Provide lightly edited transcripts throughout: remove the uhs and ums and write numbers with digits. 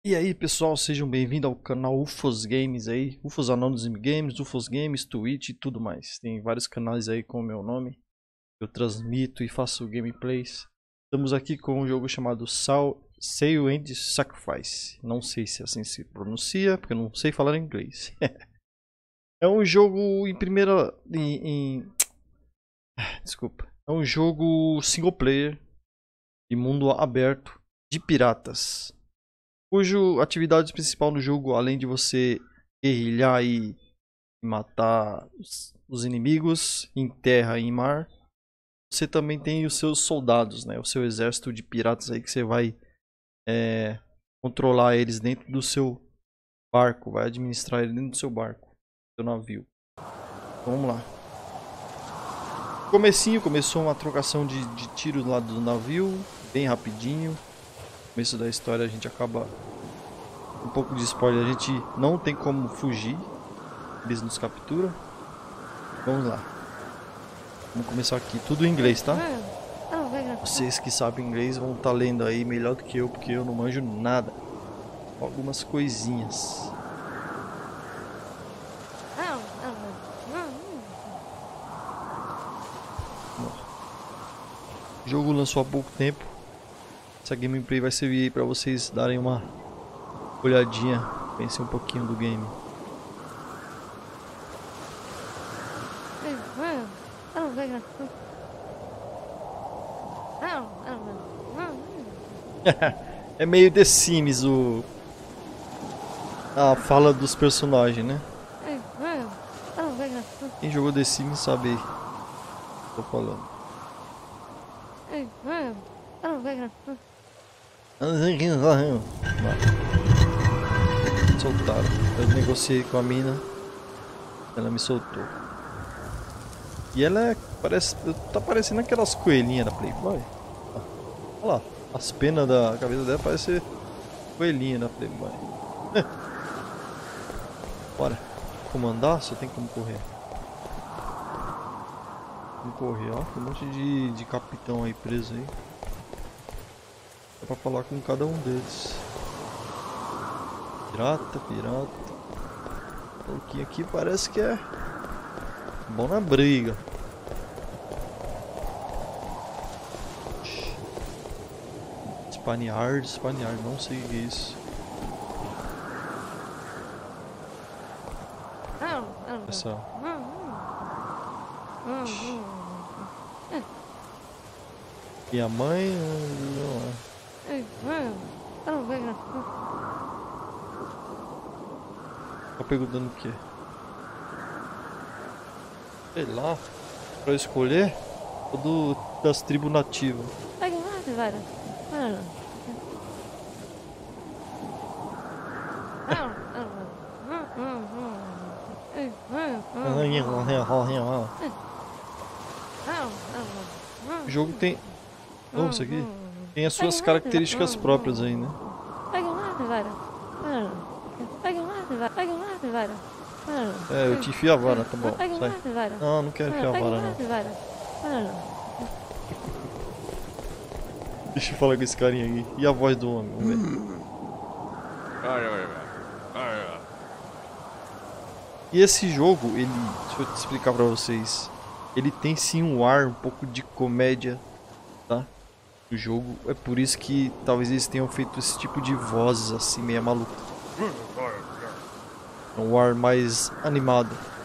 E aí pessoal, sejam bem-vindos ao canal UFOS Games aí, UFOS Anonymous Games, UFOS Games, Twitch e tudo mais. Tem vários canais aí com o meu nome, eu transmito e faço gameplays. Estamos aqui com um jogo chamado Sale and Sacrifice, não sei se assim se pronuncia, porque eu não sei falar inglês. É um jogo em primeira... Desculpa. É um jogo single player, de mundo aberto, de piratas. Cuja atividade principal no jogo, além de você guerrilhar e matar os inimigos em terra e em mar, você também tem os seus soldados, né? O seu exército de piratas aí que você vai controlar eles dentro do seu barco, vai administrar ele dentro do seu barco, do seu navio. Então, vamos lá. Começou uma trocação de tiros lá do navio, bem rapidinho. No começo da história a gente acaba... Um pouco de spoiler, a gente não tem como fugir. Eles nos capturam. Vamos lá. Vamos começar aqui. Tudo em inglês, tá? Vocês que sabem inglês vão estar lendo aí melhor do que eu, porque eu não manjo nada. Algumas coisinhas. O jogo lançou há pouco tempo. Essa gameplay vai servir aí pra vocês darem uma olhadinha, pensei um pouquinho do game. É meio The Sims a fala dos personagens, né? Quem jogou The Sims sabe aí. Tô falando. Soltaram. Eu negociei com a mina. Ela me soltou. E ela parece... Tá parecendo aquelas coelhinhas da Playboy. Olha lá. As penas da cabeça dela parecem coelhinha da Playboy. Bora. Comandar? Só tem como correr. Vamos correr, ó. Tem um monte de capitão aí preso aí. Dá pra falar com cada um deles. Pirata. O pouquinho aqui parece que é bom na briga. Spaniard, não sei o que é isso. Essa. E a mãe? Tá perguntando o que? Sei lá. Pra escolher? Ou das tribos nativas? O jogo tem... Oh, isso aqui tem as suas características próprias aí, né? É, eu te enfio a vara, tá bom. Sai. Não, não quero enfiar a vara, não. Deixa eu falar com esse carinha aqui. E a voz do homem? Vamos ver. E esse jogo, ele... Deixa eu te explicar pra vocês. Ele tem sim um ar um pouco de comédia, tá? O jogo. É por isso que talvez eles tenham feito esse tipo de vozes assim, meio maluca. É um ar mais animado.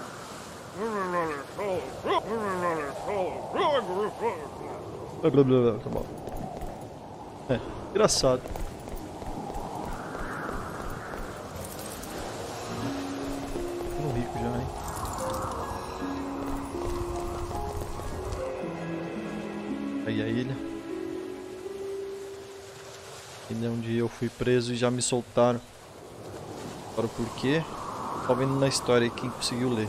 Tá bom. É, engraçado. No rico já, hein? Aí a ilha. Ilha onde eu fui preso e já me soltaram. Agora por quê? Só vendo na história aí quem conseguiu ler.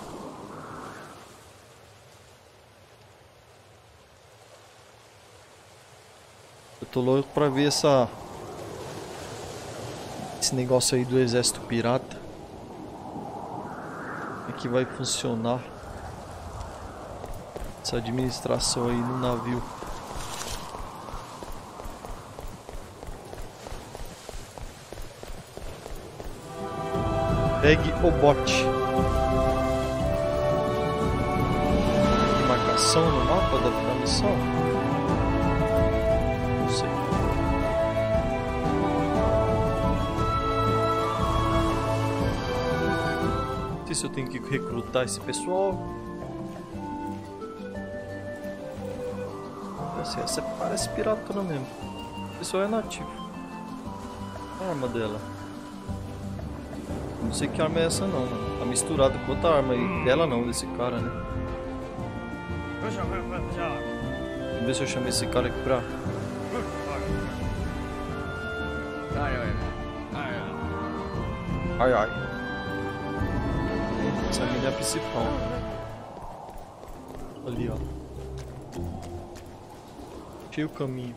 Eu tô louco pra ver esse negócio aí do exército pirata. Como é que vai funcionar essa administração aí no navio? Pegue o bote. Tem marcação no mapa da missão? Não sei. Não sei se eu tenho que recrutar esse pessoal. Essa parece piratona mesmo. O pessoal é nativo. A arma dela. Não sei que arma é essa não, mano. Tá misturada com outra arma aí. Dela não, desse cara, né? Vamos ver se eu chamo esse cara aqui pra... Ai, ai. Essa mina é a principal. Ali, ó. Achei o caminho.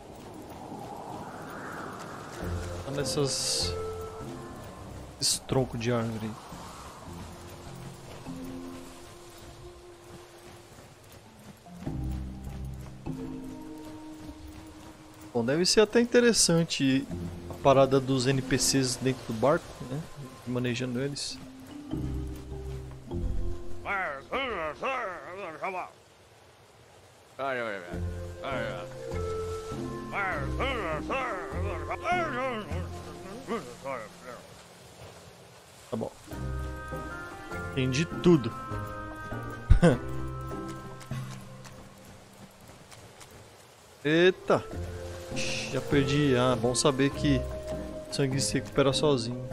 Tá nessas... Esse tronco de árvore. Bom, deve ser até interessante a parada dos NPCs dentro do barco, né? Manejando eles. Tá bom. Entendi tudo. Eita. Já perdi. Ah, bom saber que o sangue se recupera sozinho.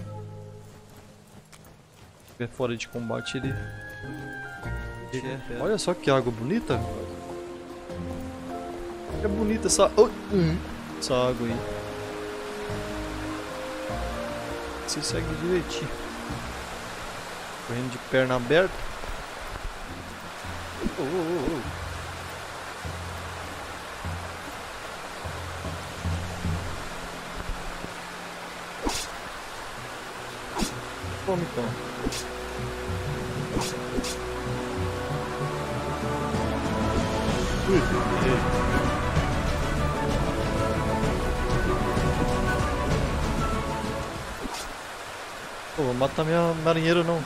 Se estiver fora de combate, ele... Olha só que água bonita. É bonita essa... essa água aí. Você segue direitinho. Correndo de perna aberta. Vamos então. Pô, vou matar minha marinheira não.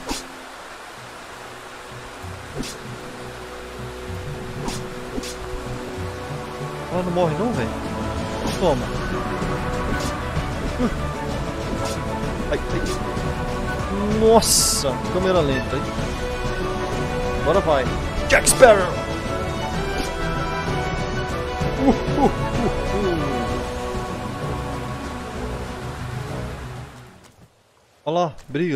Ela não morre não, velho? Toma. Ai, ai. Nossa, câmera lenta, hein? Agora vai. Jack Sparrow! Olha lá, briga.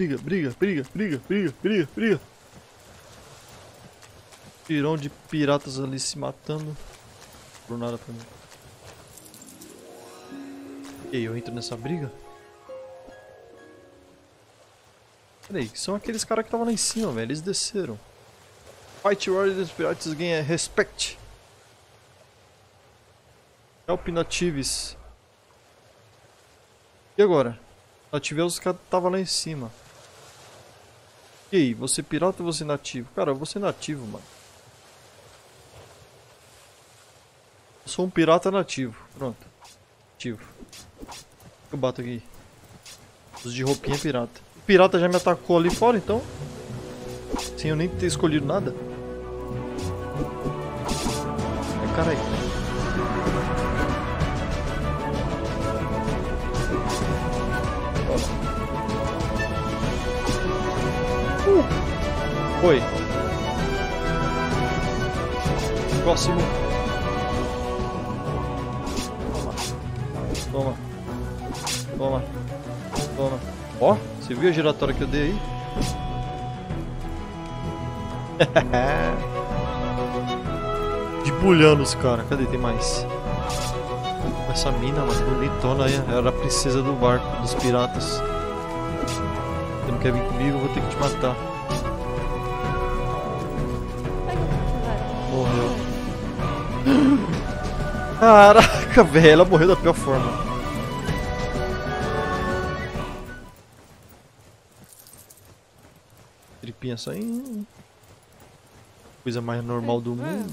Pirão de piratas ali se matando. Por nada pra mim. E aí, eu entro nessa briga? Peraí, são aqueles caras que estavam lá em cima, velho. Eles desceram. Fight Warriors Pirates ganha respect. Help natives. E agora? Native é os caras que estavam lá em cima. E aí, você pirata ou você nativo? Cara, eu vou ser nativo, mano. Eu sou um pirata nativo. Pronto. Nativo. Eu bato aqui. Os de roupinha pirata. O pirata já me atacou ali fora, então. Sem eu nem ter escolhido nada. Ai, caralho. Foi. Próximo. Toma. Ó, você viu a giratória que eu dei aí? Debulhando os caras. Cadê? Tem mais. Essa mina, mano, bonitona aí. Era a princesa do barco, dos piratas. Você não quer vir comigo, eu vou ter que te matar. Morreu. Caraca, velho, ela morreu da pior forma. Tripinha saindo. Coisa mais normal do mundo.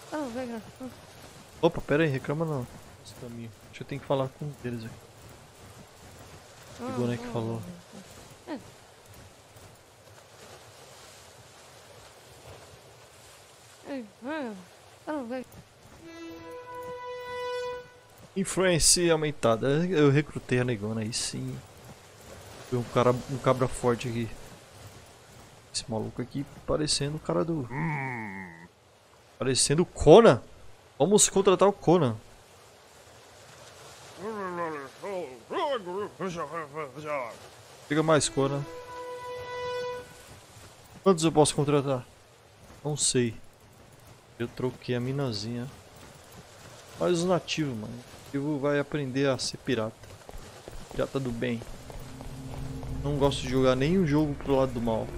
Opa, pera aí, reclama não. Esse caminho. Deixa eu ter que falar com eles aqui. O boneco falou. Influência aumentada. Eu recrutei a negona aí sim. Tem um cabra forte aqui. Esse maluco aqui parecendo o cara do... Parecendo o Conan. Vamos contratar o Conan. Chega mais, Conan. Quantos eu posso contratar? Não sei. Eu troquei a minazinha. Mas os nativos, mano. O nativo vai aprender a ser pirata. Pirata do bem. Não gosto de jogar nenhum jogo pro lado do mal.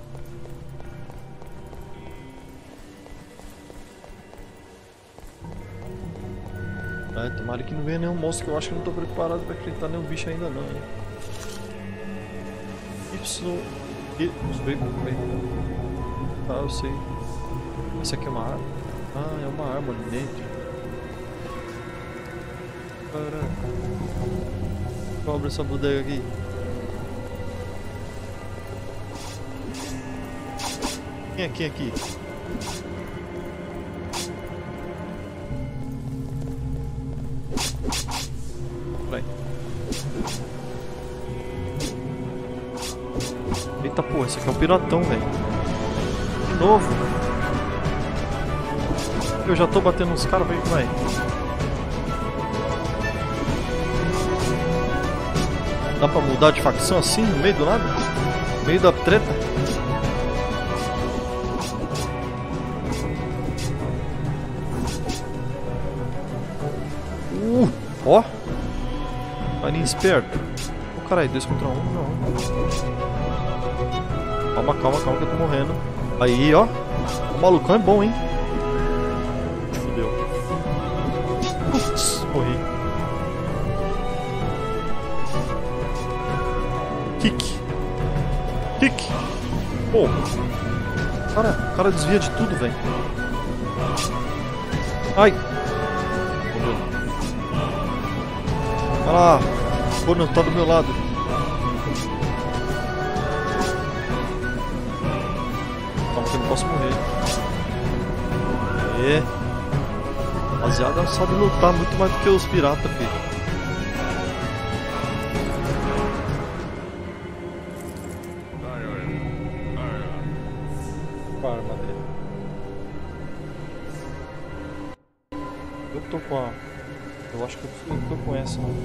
Tomara que não venha nenhum monstro, que eu acho que eu não tô preparado pra enfrentar nenhum bicho ainda não, hein. Ah, eu sei. Essa aqui é uma arma? Ah, é uma arma ali dentro. Caraca. Cobra essa bodega aqui. Quem é aqui? Vai. Eita porra, esse aqui é um piratão, velho. De novo. Eu já tô batendo nos caras, vai. Dá pra mudar de facção assim, no meio do nada? No meio da treta? Ó! Carinha esperto. Ô caralho, 2 contra 1, não. Calma que eu tô morrendo. Aí, ó. O malucão é bom, hein? Fudeu. Putz, morri. Kick. Pô. O cara desvia de tudo, velho. Ai. Olha lá. Pô, não tá do meu lado. Calma que eu não posso morrer. Rapaziada sabe lutar muito mais do que os piratas, filho. Arma dele. Eu tô com a... Eu acho que eu tô com essa, né?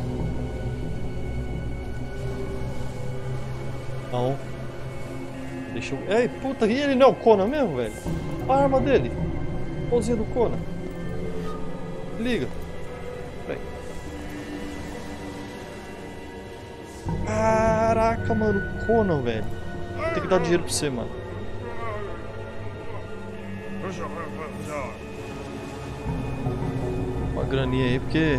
Não. Deixa eu... Ei, puta, e ele não é o Conan mesmo, velho? Olha a arma dele. Pãozinha do Conan. Liga. Peraí. Caraca, mano. Conan, velho. Tem que dar dinheiro pra você, mano. Uma graninha aí, porque...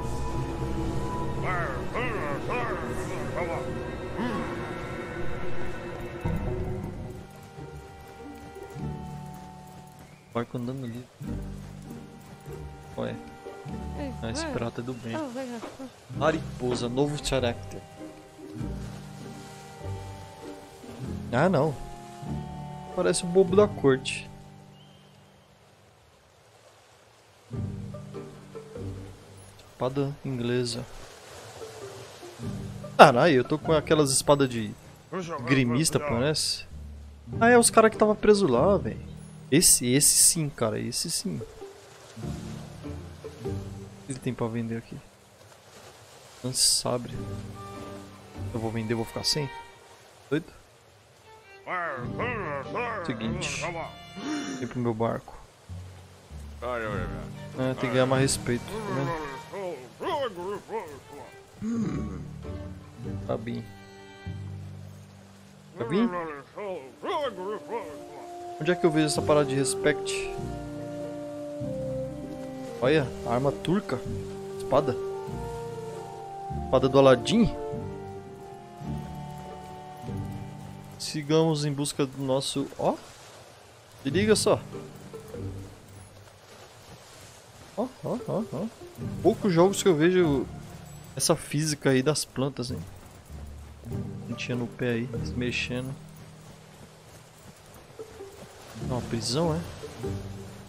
Barco andando ali. Olha. Esse pirata é do bem. Mariposa, novo character. Ah, não. Parece o bobo da corte. Espada inglesa. Caralho, eu tô com aquelas espadas de grimista, parece. Ah, é os caras que tava preso lá, velho. Esse sim, cara, esse sim. O que ele tem pra vender aqui? Lance sabre. Eu vou vender, vou ficar sem? Doido? Seguinte. Vem pro meu barco. É, tem que ganhar mais respeito, tá vendo? Cabim. Cabim? Onde é que eu vejo essa parada de respect? Olha, arma turca. Espada. Espada do Aladdin. Sigamos em busca do nosso... Ó. Se liga só. Ó. Poucos jogos que eu vejo essa física aí das plantas, hein. Tinha no pé aí, se mexendo. Uma prisão, é?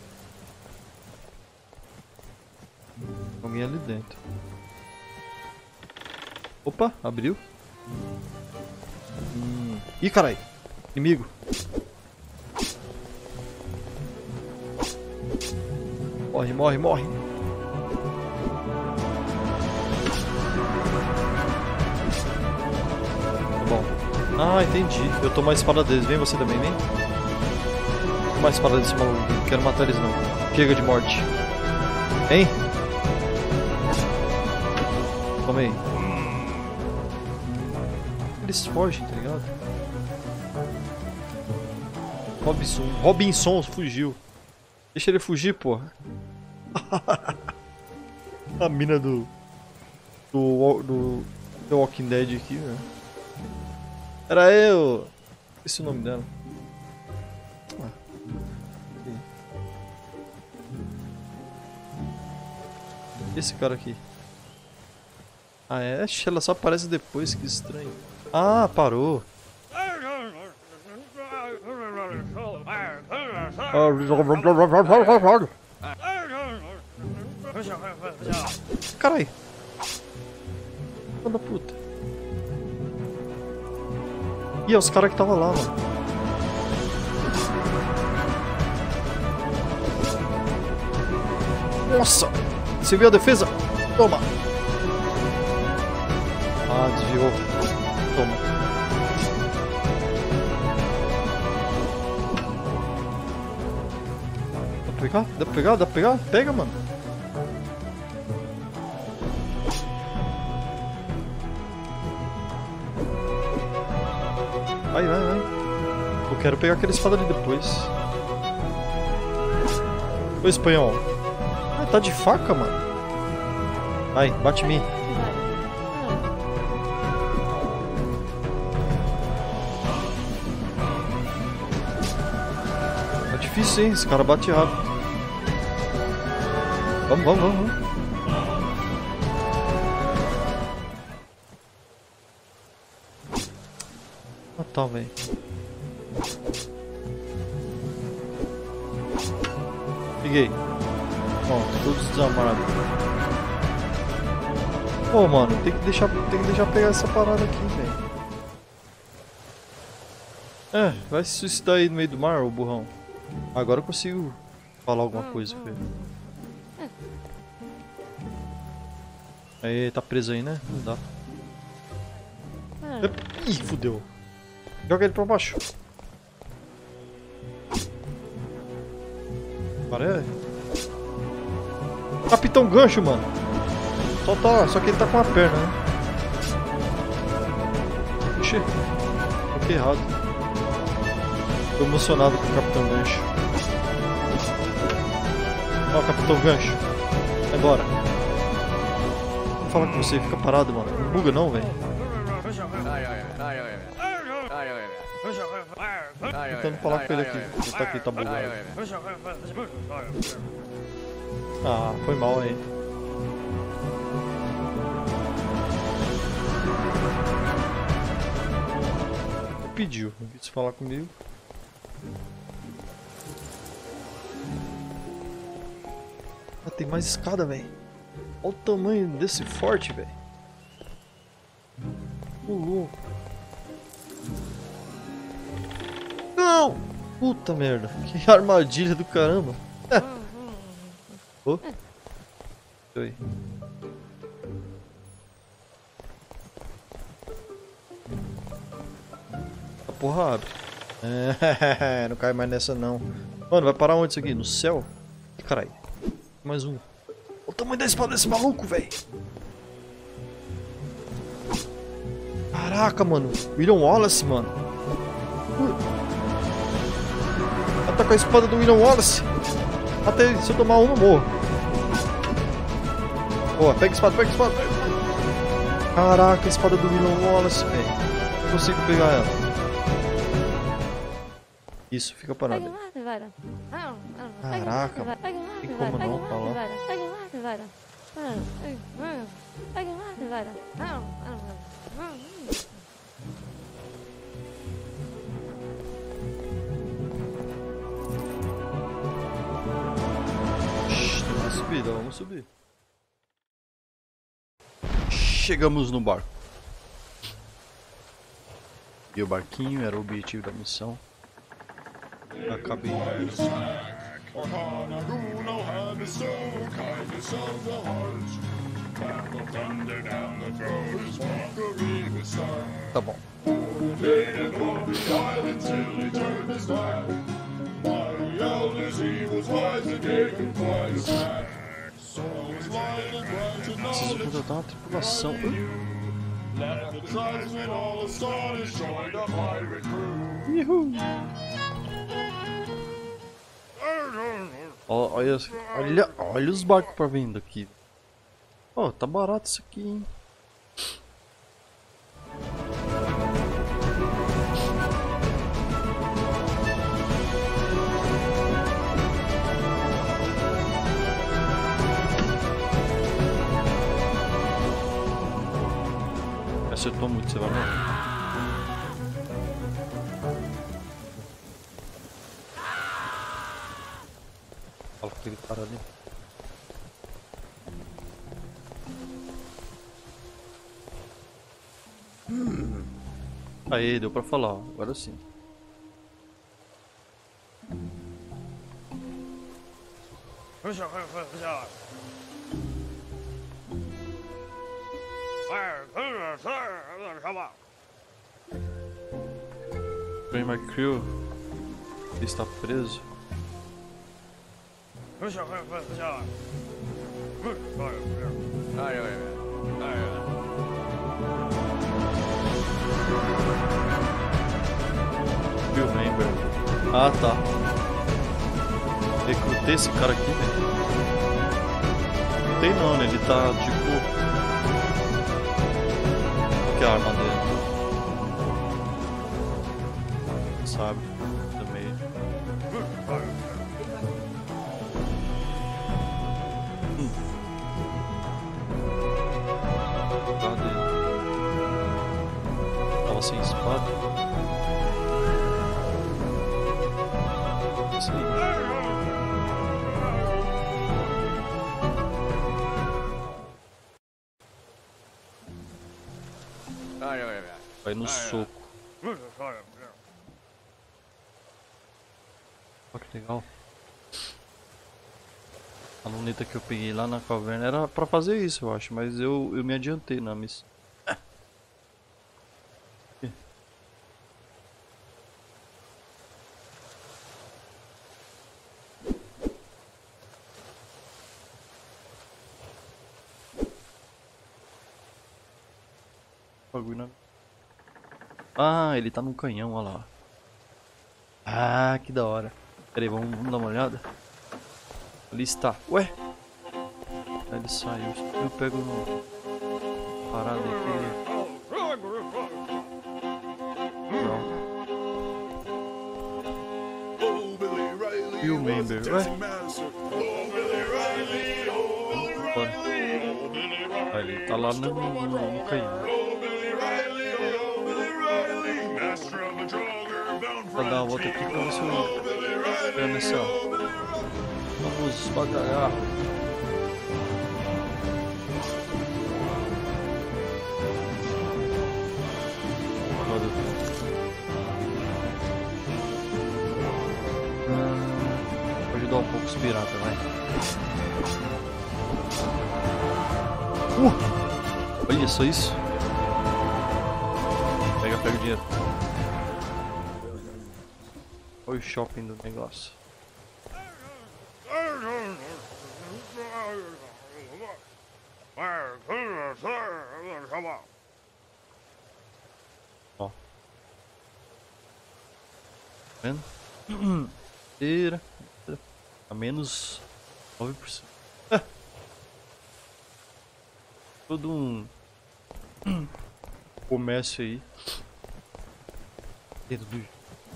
Alguém ali dentro. Opa, abriu. Ih, carai. Inimigo. Morre, morre, morre. Tá bom. Ah, entendi. Eu tomo a espada deles. Vem você também, vem. Toma a espada desse maluco. Não quero matar eles, não. Chega de morte. Hein? Toma aí. Eles fogem, tá ligado? Robinson fugiu. Deixa ele fugir, porra. A mina do The Walking Dead aqui, velho. Era eu. Esse é o nome dela. Esse cara aqui. Ah, é? Ela só aparece depois, que estranho. Ah, parou. Carai. Filho da puta. Ih, é os caras que tava lá, mano. Nossa! Você viu a defesa? Toma! Ah, desviou. Toma. Dá pra pegar? Dá pra pegar? Dá pra pegar? Pega, mano. Vai, vai, vai. Eu quero pegar aquela espada ali depois. Ô, espanhol. Ah, tá de faca, mano. Vai, bate em mim. Tá difícil, hein? Esse cara bate rápido. Vamos, vamos, vamos, vamos. Ah, tá, velho. Peguei. Ó, todos desarmados. Pô, mano, tem que deixar pegar essa parada aqui, velho. É, vai se suicidar aí no meio do mar, ô burrão. Agora eu consigo falar alguma coisa, velho. Aí, tá preso aí, né? Não dá. Ih, fudeu. Joga ele pra baixo. Agora é... Capitão Gancho, mano. Só que ele tá com a perna, né? Oxi. Coloquei errado. Tô emocionado com o Capitão Gancho. Ó, Capitão Gancho. Vai embora. Vou falar com você, fica parado, mano. Não buga não, velho. Tentando falar com ele aqui. Ele tá aqui, tá bugado. Ah, foi mal aí. Pediu, não quis falar comigo. Ah, tem mais escada, velho. Olha o tamanho desse forte, velho. Louco. Não! Puta merda. Que armadilha do caramba. Oh. Oi. A porra abre. É, não cai mais nessa não. Mano, vai parar onde isso aqui? No céu? Caralho. Mais um. Olha o tamanho da espada desse maluco, velho. Caraca, mano. William Wallace, mano. Ataca a espada do William Wallace. Mata ele. Se eu tomar um, eu morro. Boa, pega a espada, pega a espada. Caraca, a espada do William Wallace, velho. Não consigo pegar ela. Isso, fica parado. Caraca, tem como não, tá lá. Shhh, tem uma subida, vamos subir. chegamos no barco. E o barquinho era o objetivo da missão. Acabei. Tá bom. Preciso contratar uma tripulação. Uhul. Olha os barcos pra venda aqui. Oh, tá barato isso aqui, hein? Acertou muito, você vai morrer. Fala com aquele cara ali. Aí, deu pra falar, ó. Agora sim. Bem, McCrew está preso. Bill Member. Ah, tá. Recrutei esse cara aqui, velho. Não tem não, né? Ele tá tipo... Qual que é a arma dele? Sabe? Também. Cadê? Tava sem espada. Isso aí. Vai no soco. Olha que legal. A luneta que eu peguei lá na caverna era pra fazer isso, eu acho, mas eu me adiantei na missão. Bagulho na... Ah, ele tá num canhão, olha lá. Ah, que da hora. Pera aí, vamos dar uma olhada. Ali está. Ué? Aí ele saiu. Eu pego no... Parada aqui. Pronto. Bill Member. Ué? Aí ele tá lá no canhão. Vou dar uma volta aqui pra ver se eu pego nessa. Vamos batalhar. Vou ajudar um pouco os piratas, vai. Olha só isso. Pega o dinheiro. Olha o shopping do negócio. Ó. Tá vendo? Tira. A menos 9%. Todo um comércio aí dentro do...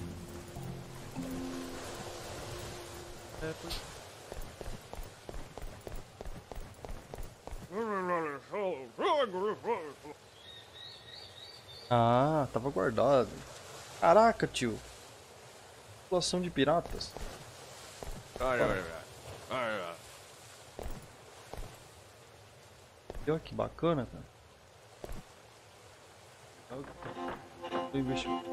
Ah, tava guardado. Caraca, tio. População de piratas. Olha que bacana, cara. O investimento.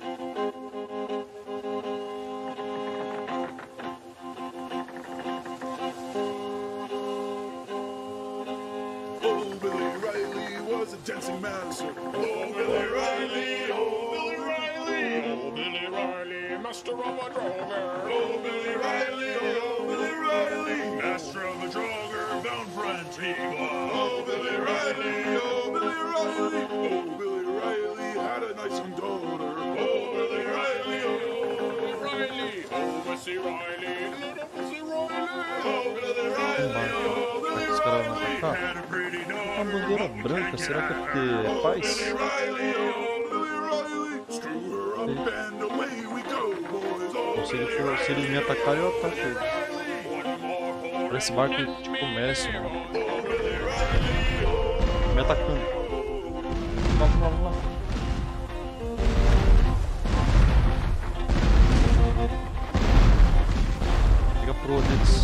Oh, Billy Riley was a dancing master. Oh, Billy Riley, oh, Billy Riley. Oh, Billy Riley, master of a drover. Oh, Billy Riley, oh, Billy Riley. Master of a drover bound for Antigua. Oh, Billy Riley, oh, Billy Riley. Oh, Billy Riley had a nice young daughter. Oh, Billy Riley, oh, Riley, oh, Missy Riley, little Missy Riley. oh, Billy Riley, oh, Billy Os caras vão Riley. atacar. Had a pretty Uma daughter. bandeira branca, será que é porque é paz? Billy Riley, oh, Billy Riley. Screw her up and away we go, boys. Oh, Se eles me atacarem, eu ataco eles. One more for Parece barco de comércio, mano. Me atacando. Vamos lá, vamos lá. Pega pro deles.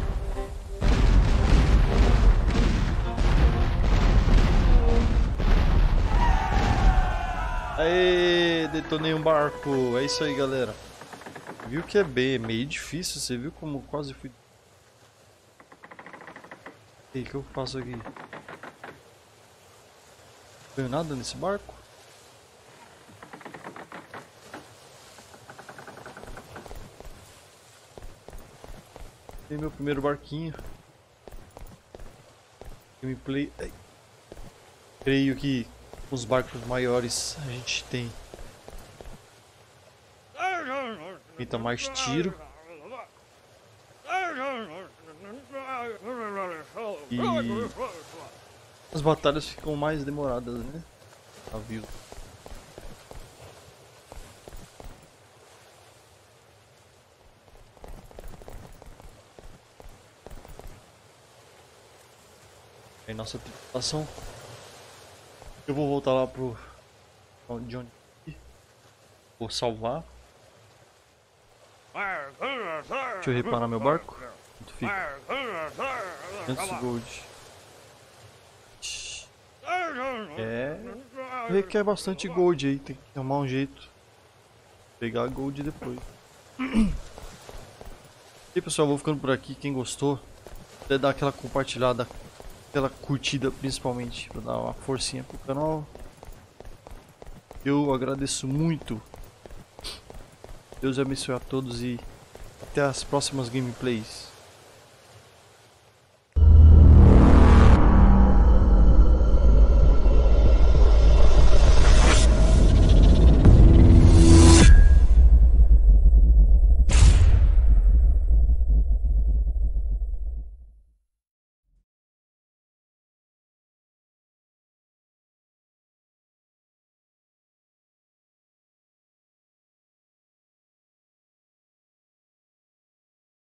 Aê, detonei um barco. É isso aí, galera. Viu que é meio difícil, você viu como quase fui... E o que eu faço aqui? Não tenho nada nesse barco? Tem meu primeiro barquinho. Gameplay. Ai. Creio que os barcos maiores a gente tem. Tenta mais tiro. E as batalhas ficam mais demoradas, né? Navio. Aí nossa tripulação. Eu vou voltar lá pro Johnny. Vou salvar. Deixa eu reparar meu barco. Quanto fica? 500 gold. Requer bastante gold aí, tem que arrumar um jeito. Pegar gold depois. E pessoal, vou ficando por aqui. Quem gostou, puder dar aquela compartilhada, aquela curtida principalmente, para dar uma forcinha pro canal. Eu agradeço muito. Deus abençoe a todos e até as próximas gameplays.